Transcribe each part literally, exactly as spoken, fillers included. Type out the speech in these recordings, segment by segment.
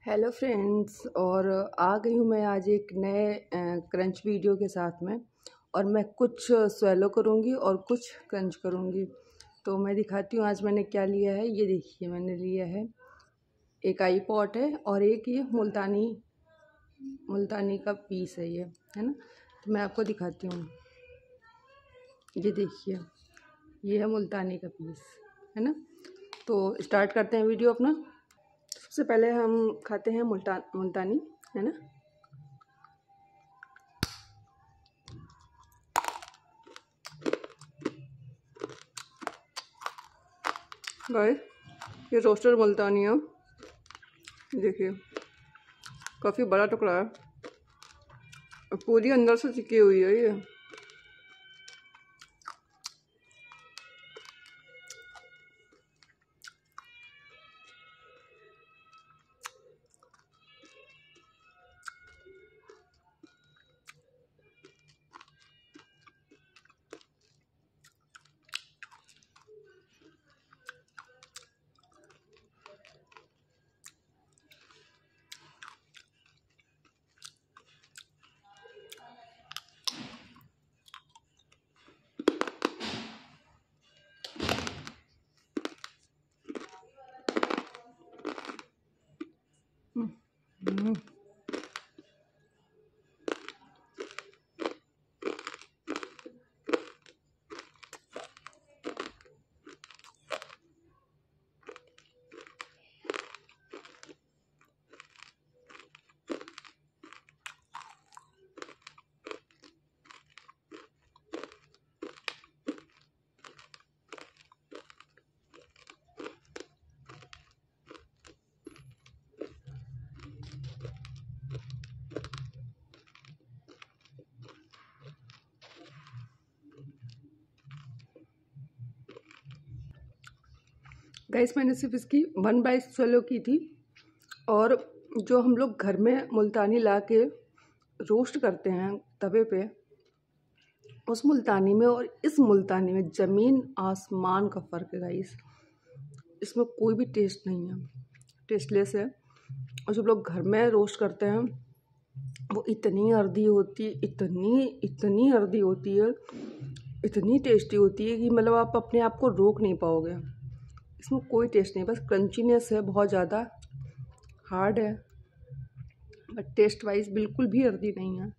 Hello friends. और आ गई हूँ मैं आज एक नए क्रंच वीडियो के साथ में। और मैं कुछ स्वेलो करूँगी और कुछ क्रंच करूँगी। तो मैं दिखाती हूँ आज मैंने क्या लिया है। ये देखिए, मैंने लिया है एक आई पॉट है और एक ये मुल्तानी मुल्तानी का पीस है, ये है ना। तो मैं आपको दिखाती हूँ। ये देखिए, ये है मुल्तानी का पीस, है ना। तो स्टार्ट करते हैं वीडियो अपना। सबसे पहले हम खाते हैं मुल्ता मुल्तानी, है ना। गाइस, ये रोस्टेड मुल्तानी है। देखिए, काफ़ी बड़ा टुकड़ा है और पूरी अंदर से चिकी हुई है ये। हम्म। गाइस, मैंने सिर्फ इसकी वन बाइट स्वेलो की थी। और जो हम लोग घर में मुल्तानी ला के रोस्ट करते हैं तवे पे, उस मुल्तानी में और इस मुल्तानी में ज़मीन आसमान का फ़र्क है गाइस। इसमें कोई भी टेस्ट नहीं है, टेस्टलेस है। और जब लोग घर में रोस्ट करते हैं वो इतनी अर्दी होती इतनी इतनी अर्दी होती है, इतनी टेस्टी होती है कि मतलब आप अपने आप को रोक नहीं पाओगे। इसमें कोई टेस्ट नहीं, बस क्रंचीनेस है, बहुत ज़्यादा हार्ड है, बट टेस्ट वाइज बिल्कुल भी अर्दी नहीं है।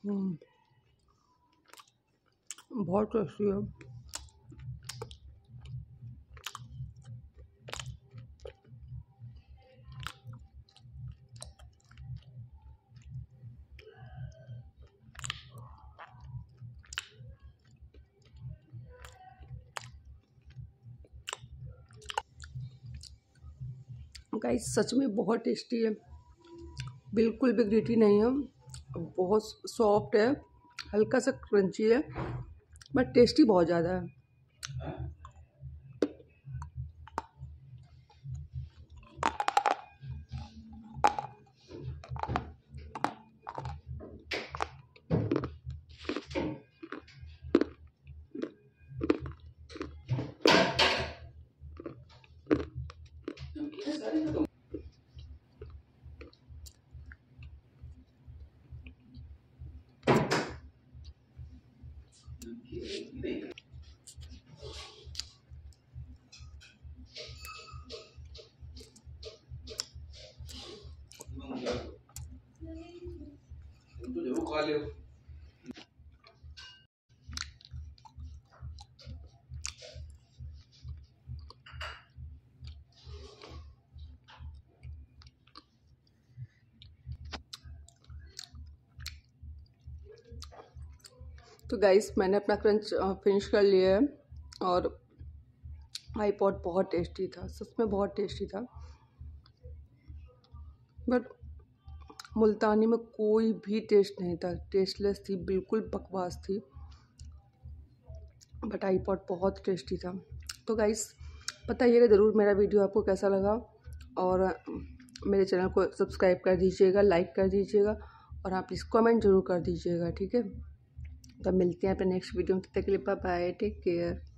बहुत टेस्टी है। गाइस सच में बहुत टेस्टी है, बिल्कुल भी ग्रीटी नहीं है, बहुत सॉफ्ट है, हल्का सा क्रंची है, बट टेस्टी बहुत ज़्यादा है। तो गाइस मैंने अपना क्रंच फिनिश कर लिया है और आईपॉड बहुत टेस्टी था, सच में बहुत टेस्टी था, बट मुल्तानी में कोई भी टेस्ट नहीं था, टेस्टलेस थी, बिल्कुल बकवास थी, बट आईपॉड बहुत टेस्टी था। तो गाइस बताइएगा ज़रूर मेरा वीडियो आपको कैसा लगा, और मेरे चैनल को सब्सक्राइब कर दीजिएगा, लाइक कर दीजिएगा, और आप प्लीज़ कमेंट जरूर कर दीजिएगा, ठीक है। तो मिलते हैं अपने नेक्स्ट वीडियो में, तब तक के लिए बाय बाय, टेक केयर।